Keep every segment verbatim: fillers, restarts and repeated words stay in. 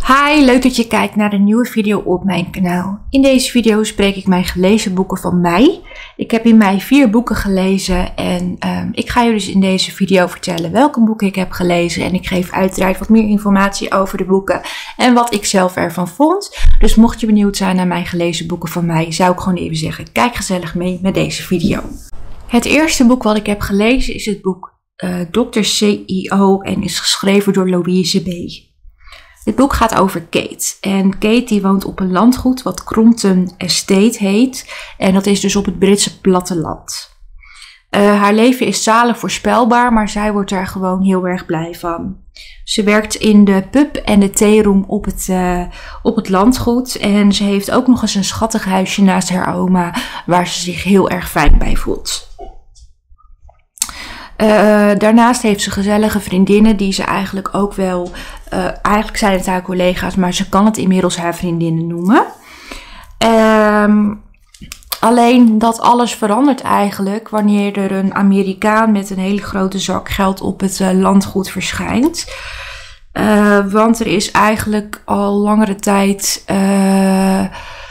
Hi, leuk dat je kijkt naar een nieuwe video op mijn kanaal. In deze video spreek ik mijn gelezen boeken van mei. Ik heb in mei vier boeken gelezen en um, ik ga je dus in deze video vertellen welke boeken ik heb gelezen. En ik geef uiteraard wat meer informatie over de boeken en wat ik zelf ervan vond. Dus mocht je benieuwd zijn naar mijn gelezen boeken van mei, zou ik gewoon even zeggen, kijk gezellig mee met deze video. Het eerste boek wat ik heb gelezen is het boek uh, dokter C I O en is geschreven door Louise B. Dit boek gaat over Kate. En Kate die woont op een landgoed wat Crompton Estate heet. En dat is dus op het Britse platteland. Uh, haar leven is zalig voorspelbaar, maar zij wordt daar gewoon heel erg blij van. Ze werkt in de pub en de theeroom op het, uh, op het landgoed. En ze heeft ook nog eens een schattig huisje naast haar oma, waar ze zich heel erg fijn bij voelt. Uh, daarnaast heeft ze gezellige vriendinnen die ze eigenlijk ook wel, uh, eigenlijk zijn het haar collega's, maar ze kan het inmiddels haar vriendinnen noemen. Um, alleen dat alles verandert eigenlijk wanneer er een Amerikaan met een hele grote zak geld op het uh, landgoed verschijnt. Uh, want er is eigenlijk al langere tijd Uh,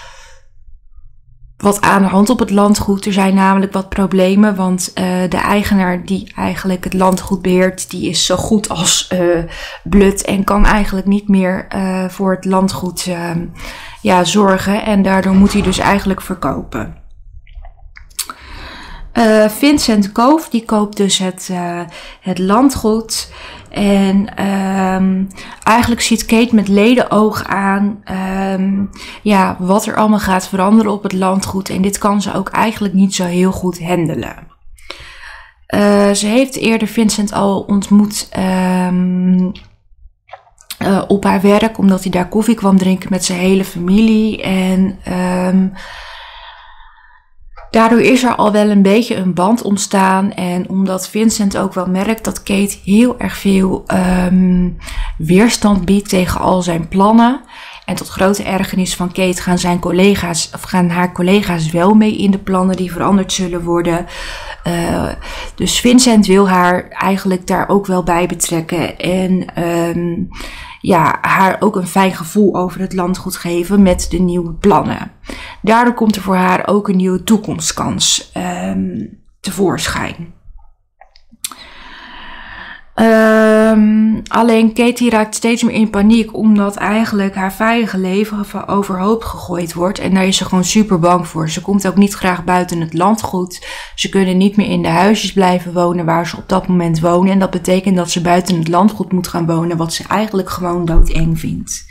wat aan de hand op het landgoed. Er zijn namelijk wat problemen, want uh, de eigenaar die eigenlijk het landgoed beheert, die is zo goed als uh, blut en kan eigenlijk niet meer uh, voor het landgoed uh, ja, zorgen. En daardoor moet hij dus eigenlijk verkopen. Uh, Vincent Cove, die koopt dus het, uh, het landgoed. En um, eigenlijk ziet Kate met ledenoog aan um, ja, wat er allemaal gaat veranderen op het landgoed. En dit kan ze ook eigenlijk niet zo heel goed handelen. Uh, ze heeft eerder Vincent al ontmoet um, uh, op haar werk, omdat hij daar koffie kwam drinken met zijn hele familie. En Um, Daardoor is er al wel een beetje een band ontstaan en omdat Vincent ook wel merkt dat Kate heel erg veel um, weerstand biedt tegen al zijn plannen. En tot grote ergernis van Kate gaan, zijn collega's, of gaan haar collega's wel mee in de plannen die veranderd zullen worden. Uh, dus Vincent wil haar eigenlijk daar ook wel bij betrekken en um, ja, haar ook een fijn gevoel over het landgoed geven met de nieuwe plannen. Daardoor komt er voor haar ook een nieuwe toekomstkans um, tevoorschijn. Um, alleen Katie raakt steeds meer in paniek omdat eigenlijk haar veilige leven overhoop gegooid wordt. En daar is ze gewoon super bang voor. Ze komt ook niet graag buiten het landgoed. Ze kunnen niet meer in de huisjes blijven wonen waar ze op dat moment wonen. En dat betekent dat ze buiten het landgoed moet gaan wonen, wat ze eigenlijk gewoon doodeng vindt.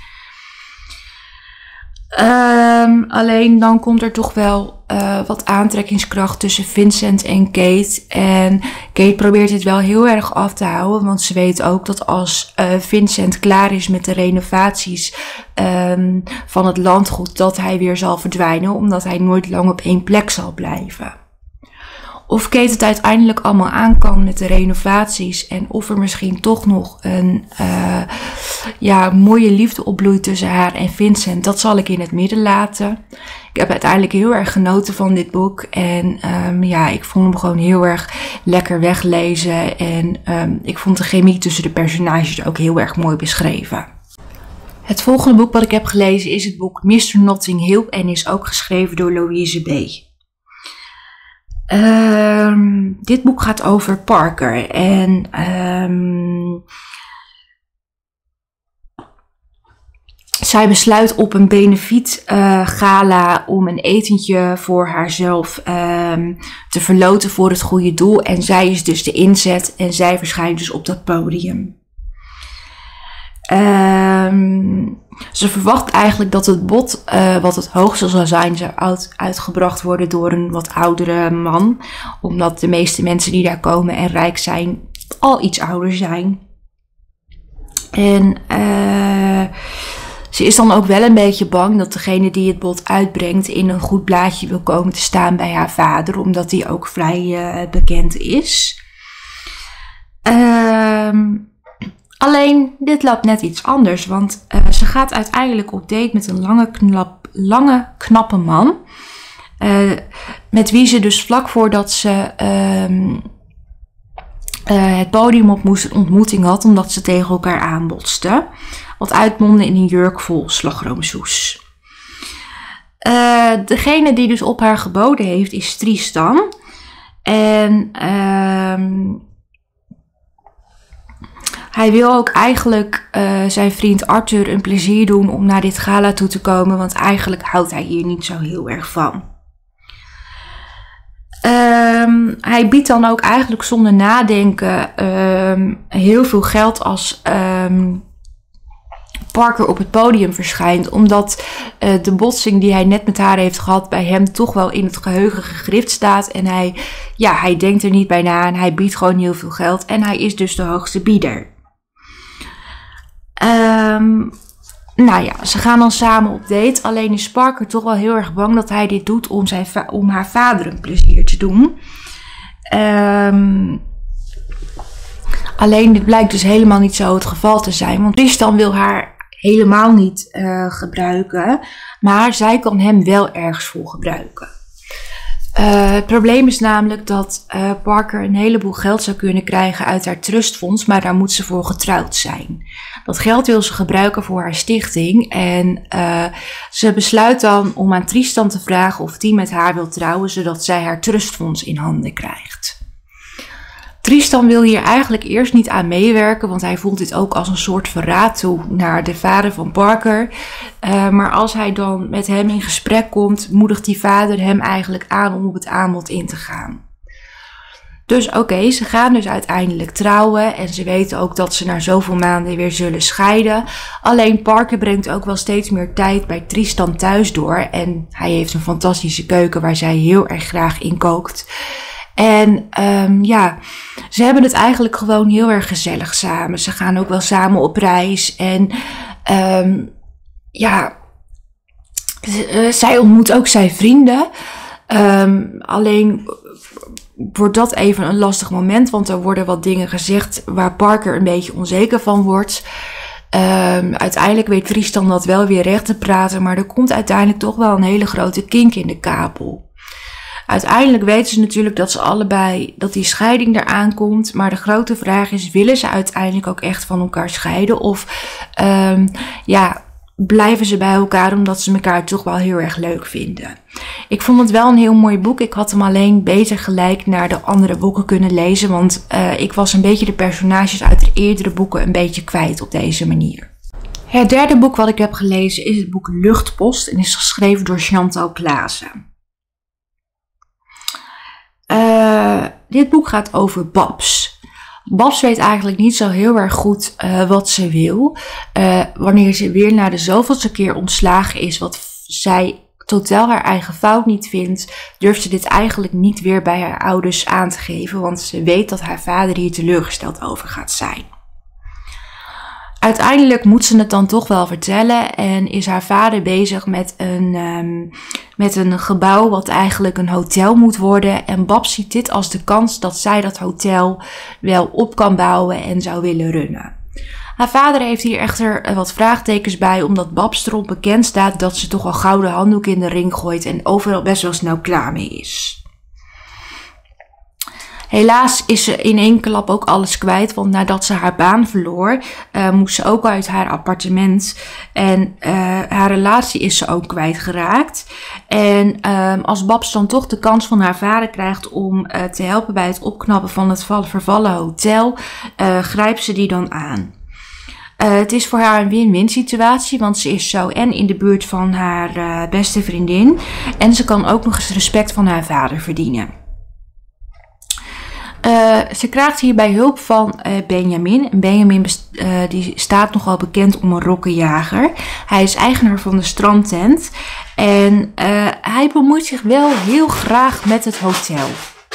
Um, alleen dan komt er toch wel uh, wat aantrekkingskracht tussen Vincent en Kate. En Kate probeert dit wel heel erg af te houden. Want ze weet ook dat als uh, Vincent klaar is met de renovaties um, van het landgoed, dat hij weer zal verdwijnen. Omdat hij nooit lang op één plek zal blijven. Of Kate het uiteindelijk allemaal aan kan met de renovaties. En of er misschien toch nog een uh, ja, mooie liefde opbloeit tussen haar en Vincent. Dat zal ik in het midden laten. Ik heb uiteindelijk heel erg genoten van dit boek. En um, ja, ik vond hem gewoon heel erg lekker weglezen. En um, ik vond de chemie tussen de personages ook heel erg mooi beschreven. Het volgende boek wat ik heb gelezen is het boek mister Notting Hill. En is ook geschreven door Louise B. Um, dit boek gaat over Parker en um, zij besluit op een benefiet uh, gala om een etentje voor haarzelf um, te verloten voor het goede doel. En zij is dus de inzet en zij verschijnt dus op dat podium. Um, ze verwacht eigenlijk dat het bod, uh, wat het hoogste zal zijn, zou uit, uitgebracht worden door een wat oudere man. Omdat de meeste mensen die daar komen en rijk zijn, al iets ouder zijn. En uh, ze is dan ook wel een beetje bang dat degene die het bod uitbrengt in een goed blaadje wil komen te staan bij haar vader. Omdat die ook vrij uh, bekend is. Ehm... Um, Alleen, dit loopt net iets anders, want uh, ze gaat uiteindelijk op date met een lange, knap, lange knappe man. Uh, met wie ze dus vlak voordat ze uh, uh, het podium op moest een ontmoeting had, omdat ze tegen elkaar aanbotsten. wat uitmondde in een jurk vol slagroomsoes. Uh, degene die dus op haar geboden heeft is Tristan. En uh, hij wil ook eigenlijk uh, zijn vriend Arthur een plezier doen om naar dit gala toe te komen. Want eigenlijk houdt hij hier niet zo heel erg van. Um, hij biedt dan ook eigenlijk zonder nadenken um, heel veel geld als um, Parker op het podium verschijnt. Omdat uh, de botsing die hij net met haar heeft gehad bij hem toch wel in het geheugen gegrift staat. En hij, ja, hij denkt er niet bij na en hij biedt gewoon heel veel geld. En hij is dus de hoogste bieder. Um, nou ja, ze gaan dan samen op date. Alleen is Parker toch wel heel erg bang dat hij dit doet om, zijn om haar vader een plezier te doen. Um, alleen dit blijkt dus helemaal niet zo het geval te zijn. Want Tristan wil haar helemaal niet uh, gebruiken. Maar zij kan hem wel ergens voor gebruiken. Uh, het probleem is namelijk dat uh, Parker een heleboel geld zou kunnen krijgen uit haar trustfonds, maar daar moet ze voor getrouwd zijn. Dat geld wil ze gebruiken voor haar stichting en uh, ze besluit dan om aan Tristan te vragen of die met haar wil trouwen, zodat zij haar trustfonds in handen krijgt. Tristan wil hier eigenlijk eerst niet aan meewerken, want hij voelt dit ook als een soort verraad toe naar de vader van Parker. Uh, maar als hij dan met hem in gesprek komt, moedigt die vader hem eigenlijk aan om op het aanbod in te gaan. Dus oké, okay, ze gaan dus uiteindelijk trouwen en ze weten ook dat ze na zoveel maanden weer zullen scheiden. Alleen Parker brengt ook wel steeds meer tijd bij Tristan thuis door en hij heeft een fantastische keuken waar zij heel erg graag in kookt. En um, ja, ze hebben het eigenlijk gewoon heel erg gezellig samen. Ze gaan ook wel samen op reis. En um, ja, uh, zij ontmoet ook zijn vrienden. Um, alleen wordt dat even een lastig moment. Want er worden wat dingen gezegd waar Parker een beetje onzeker van wordt. Um, uiteindelijk weet Tristan dat wel weer recht te praten. Maar er komt uiteindelijk toch wel een hele grote kink in de kapel. Uiteindelijk weten ze natuurlijk dat ze allebei, dat die scheiding eraan komt. Maar de grote vraag is, willen ze uiteindelijk ook echt van elkaar scheiden? Of um, ja, blijven ze bij elkaar omdat ze elkaar toch wel heel erg leuk vinden? Ik vond het wel een heel mooi boek. Ik had hem alleen beter gelijk naar de andere boeken kunnen lezen. Want uh, ik was een beetje de personages uit de eerdere boeken een beetje kwijt op deze manier. Het derde boek wat ik heb gelezen is het boek Luchtpost. En is geschreven door Chantal Klaassen. Uh, dit boek gaat over Babs. Babs weet eigenlijk niet zo heel erg goed uh, wat ze wil. Uh, wanneer ze weer na de zoveelste keer ontslagen is, wat zij totaal haar eigen fout niet vindt, durft ze dit eigenlijk niet weer bij haar ouders aan te geven, want ze weet dat haar vader hier teleurgesteld over gaat zijn. Uiteindelijk moet ze het dan toch wel vertellen en is haar vader bezig met een, um, met een gebouw wat eigenlijk een hotel moet worden. En Babs ziet dit als de kans dat zij dat hotel wel op kan bouwen en zou willen runnen. Haar vader heeft hier echter wat vraagtekens bij, omdat Babs erop bekend staat dat ze toch al gouden handdoek in de ring gooit en overal best wel snel klaar mee is. Helaas is ze in één klap ook alles kwijt, want nadat ze haar baan verloor, uh, moest ze ook uit haar appartement. En uh, haar relatie is ze ook kwijtgeraakt. En uh, als Babs dan toch de kans van haar vader krijgt om uh, te helpen bij het opknappen van het vervallen hotel, uh, grijpt ze die dan aan. Uh, het is voor haar een win-win situatie, want ze is zo en in de buurt van haar uh, beste vriendin. En ze kan ook nog eens respect van haar vader verdienen. Uh, ze krijgt hierbij hulp van uh, Benjamin. En Benjamin uh, die staat nogal bekend om een rokkenjager. Hij is eigenaar van de strandtent. En uh, hij bemoeit zich wel heel graag met het hotel.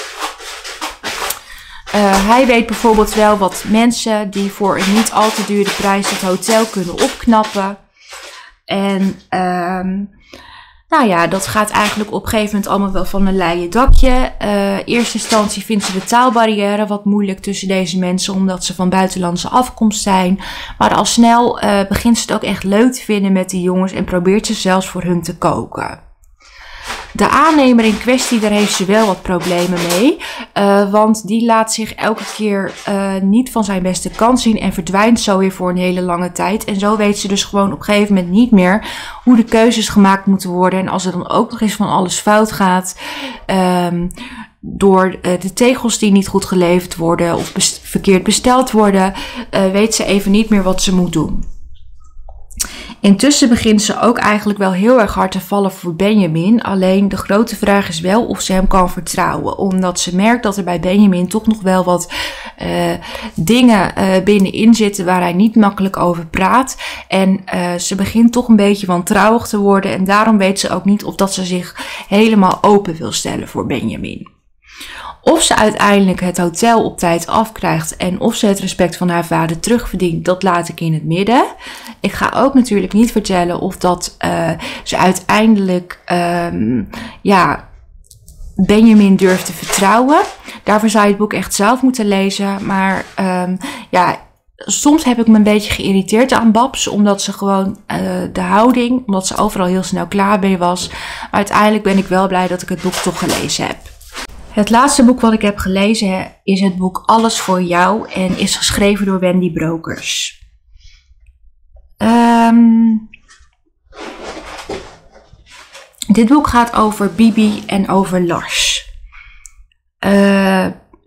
Uh, hij weet bijvoorbeeld wel wat mensen die voor een niet al te dure prijs het hotel kunnen opknappen. En uh, nou ja, dat gaat eigenlijk op een gegeven moment allemaal wel van een leien dakje. Uh, in eerste instantie vindt ze de taalbarrière wat moeilijk tussen deze mensen, omdat ze van buitenlandse afkomst zijn. Maar al snel uh, begint ze het ook echt leuk te vinden met die jongens en probeert ze zelfs voor hun te koken. De aannemer in kwestie, daar heeft ze wel wat problemen mee. Uh, want die laat zich elke keer uh, niet van zijn beste kant zien en verdwijnt zo weer voor een hele lange tijd. En zo weet ze dus gewoon op een gegeven moment niet meer hoe de keuzes gemaakt moeten worden. En als er dan ook nog eens van alles fout gaat, um, door uh, de tegels die niet goed geleverd worden of best- verkeerd besteld worden, uh, weet ze even niet meer wat ze moet doen. Intussen begint ze ook eigenlijk wel heel erg hard te vallen voor Benjamin. Alleen de grote vraag is wel of ze hem kan vertrouwen. Omdat ze merkt dat er bij Benjamin toch nog wel wat uh, dingen uh, binnenin zitten waar hij niet makkelijk over praat. En uh, ze begint toch een beetje wantrouwig te worden. En daarom weet ze ook niet of dat ze zich helemaal open wil stellen voor Benjamin. Of ze uiteindelijk het hotel op tijd afkrijgt en of ze het respect van haar vader terugverdient, dat laat ik in het midden. Ik ga ook natuurlijk niet vertellen of dat uh, ze uiteindelijk um, ja, Benjamin durft te vertrouwen. Daarvoor zou je het boek echt zelf moeten lezen. Maar um, ja, soms heb ik me een beetje geïrriteerd aan Babs, omdat ze gewoon uh, de houding, omdat ze overal heel snel klaar mee was. Maar uiteindelijk ben ik wel blij dat ik het boek toch gelezen heb. Het laatste boek wat ik heb gelezen is het boek Alles voor jou en is geschreven door Wendy Brokers. Um, dit boek gaat over Bibi en over Lars. Uh,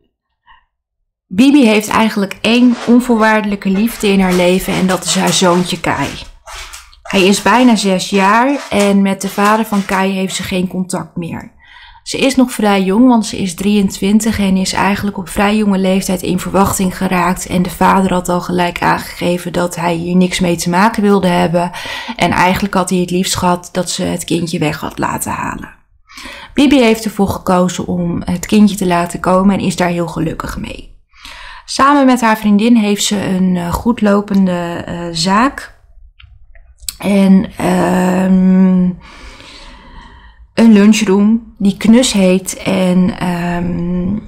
Bibi heeft eigenlijk één onvoorwaardelijke liefde in haar leven en dat is haar zoontje Kai. Hij is bijna zes jaar en met de vader van Kai heeft ze geen contact meer. Ze is nog vrij jong, want ze is drieëntwintig en is eigenlijk op vrij jonge leeftijd in verwachting geraakt. En de vader had al gelijk aangegeven dat hij hier niks mee te maken wilde hebben. En eigenlijk had hij het liefst gehad dat ze het kindje weg had laten halen. Bibi heeft ervoor gekozen om het kindje te laten komen en is daar heel gelukkig mee. Samen met haar vriendin heeft ze een uh, goed lopende uh, zaak. En um, een lunchroom die Knus heet. En um,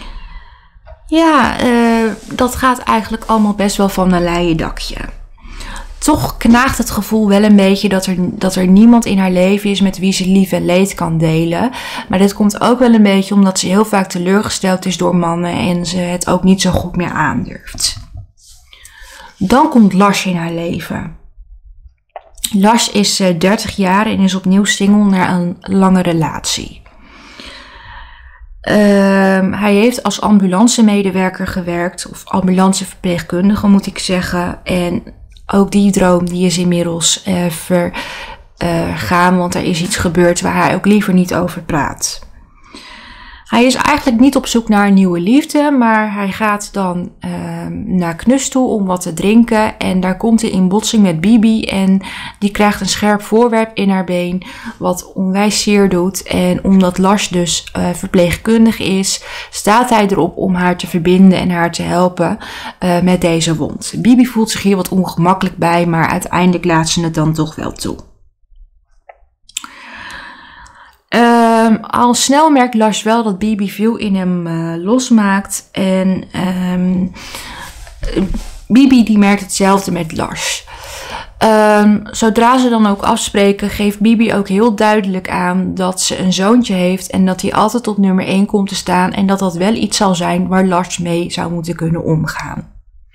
ja, uh, dat gaat eigenlijk allemaal best wel van een leien dakje. Toch knaagt het gevoel wel een beetje dat er, dat er niemand in haar leven is met wie ze lief en leed kan delen. Maar dit komt ook wel een beetje omdat ze heel vaak teleurgesteld is door mannen en ze het ook niet zo goed meer aandurft. Dan komt Lars in haar leven. Lars is uh, dertig jaar en is opnieuw single na een lange relatie. Uh, hij heeft als ambulancemedewerker gewerkt, of ambulanceverpleegkundige moet ik zeggen. En ook die droom die is inmiddels uh, vergaan, uh, want er is iets gebeurd waar hij ook liever niet over praat. Hij is eigenlijk niet op zoek naar een nieuwe liefde, maar hij gaat dan uh, naar Knus toe om wat te drinken. En daar komt hij in botsing met Bibi en die krijgt een scherp voorwerp in haar been, wat onwijs zeer doet. En omdat Lars dus uh, verpleegkundig is, staat hij erop om haar te verbinden en haar te helpen uh, met deze wond. Bibi voelt zich hier wat ongemakkelijk bij, maar uiteindelijk laat ze het dan toch wel toe. Um, al snel merkt Lars wel dat Bibi veel in hem uh, losmaakt. En um, Bibi die merkt hetzelfde met Lars. Um, zodra ze dan ook afspreken, geeft Bibi ook heel duidelijk aan dat ze een zoontje heeft. En dat hij altijd op nummer één komt te staan. En dat dat wel iets zal zijn waar Lars mee zou moeten kunnen omgaan.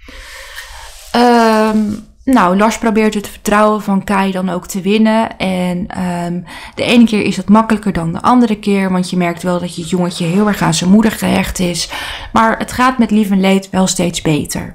Um, Nou, Lars probeert het vertrouwen van Kai dan ook te winnen. En um, de ene keer is het makkelijker dan de andere keer. Want je merkt wel dat je jongetje heel erg aan zijn moeder gehecht is. Maar het gaat met lief en leed wel steeds beter.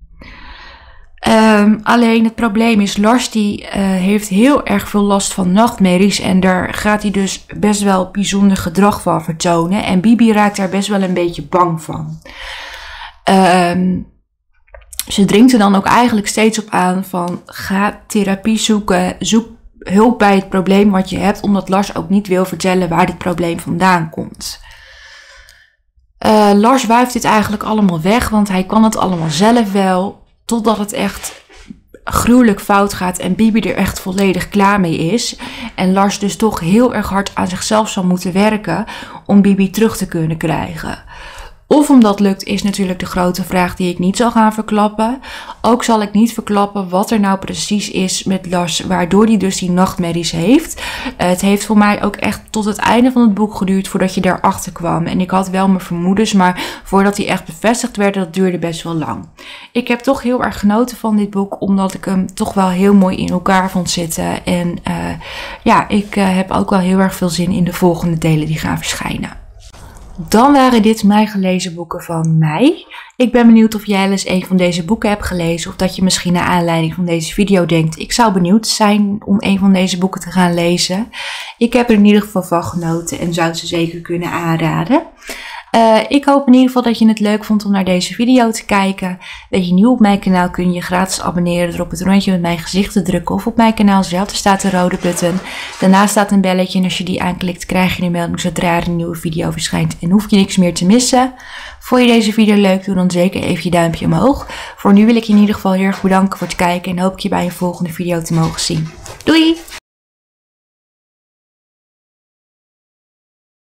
Um, alleen het probleem is, Lars die uh, heeft heel erg veel last van nachtmerries. En daar gaat hij dus best wel bijzonder gedrag van vertonen. En Bibi raakt daar best wel een beetje bang van. Um, Ze dringt er dan ook eigenlijk steeds op aan van ga therapie zoeken, zoek hulp bij het probleem wat je hebt, omdat Lars ook niet wil vertellen waar dit probleem vandaan komt. Uh, Lars wuift dit eigenlijk allemaal weg, want hij kan het allemaal zelf wel, totdat het echt gruwelijk fout gaat en Bibi er echt volledig klaar mee is. En Lars dus toch heel erg hard aan zichzelf zal moeten werken om Bibi terug te kunnen krijgen. Of omdat het lukt is natuurlijk de grote vraag die ik niet zal gaan verklappen. Ook zal ik niet verklappen wat er nou precies is met Lars, waardoor hij dus die nachtmerries heeft. Uh, het heeft voor mij ook echt tot het einde van het boek geduurd voordat je daarachter kwam. En ik had wel mijn vermoedens, maar voordat die echt bevestigd werd, dat duurde best wel lang. Ik heb toch heel erg genoten van dit boek, omdat ik hem toch wel heel mooi in elkaar vond zitten. En uh, ja, ik uh, heb ook wel heel erg veel zin in de volgende delen die gaan verschijnen. Dan waren dit mijn gelezen boeken van mei. Ik ben benieuwd of jij eens een van deze boeken hebt gelezen. Of dat je misschien naar aanleiding van deze video denkt. Ik zou benieuwd zijn om een van deze boeken te gaan lezen. Ik heb er in ieder geval van genoten en zou ze zeker kunnen aanraden. Uh, ik hoop in ieder geval dat je het leuk vond om naar deze video te kijken. Ben je nieuw op mijn kanaal, kun je je gratis abonneren door op het rondje met mijn gezicht te drukken. Of op mijn kanaal zelf, er staat een rode button. Daarnaast staat een belletje en als je die aanklikt krijg je een melding zodra er een nieuwe video verschijnt. En hoef je niks meer te missen. Vond je deze video leuk, doe dan zeker even je duimpje omhoog. Voor nu wil ik je in ieder geval heel erg bedanken voor het kijken en hoop ik je bij een volgende video te mogen zien. Doei!